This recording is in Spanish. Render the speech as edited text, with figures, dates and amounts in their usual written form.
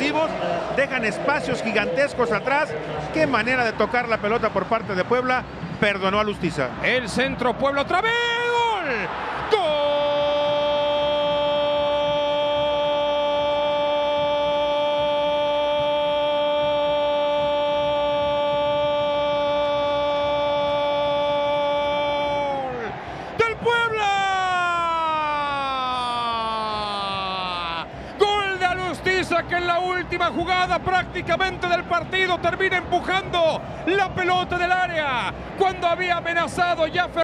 ofensivos, dejan espacios gigantescos atrás. Qué manera de tocar la pelota por parte de Puebla. Perdonó a Lustiza. El centro Puebla otra vez. ¡Gol! ¡Gol! ¡Del Puebla! ¡Gol de Alustiza, que en la última jugada prácticamente del partido termina empujando la pelota del área cuando había amenazado ya